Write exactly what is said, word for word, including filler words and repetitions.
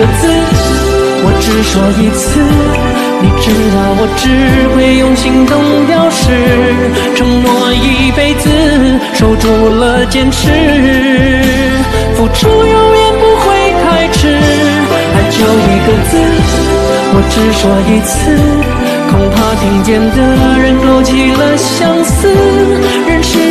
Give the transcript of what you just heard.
字，我只说一次，你知道我只会用行动表示，承诺一辈子，守住了坚持，付出永远不会太迟，爱就一个字，我只说一次，恐怕听见的人勾起了相思，人世